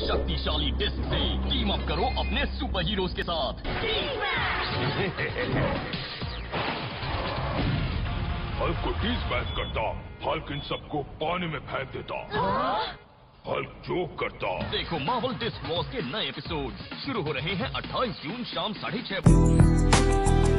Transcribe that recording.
शक्तिशाली डिस्क से team up करो अपने सुपर हीरोज के साथ। हल्क को टी-स्मैश करता, हल्क इन सबको पानी में फेंक देता। हल्क जोक करता। देखो मार्वल डिस्क वॉर्स के नए एपिसोड शुरू हो रहे हैं 28 जून शाम 6:30 बजे।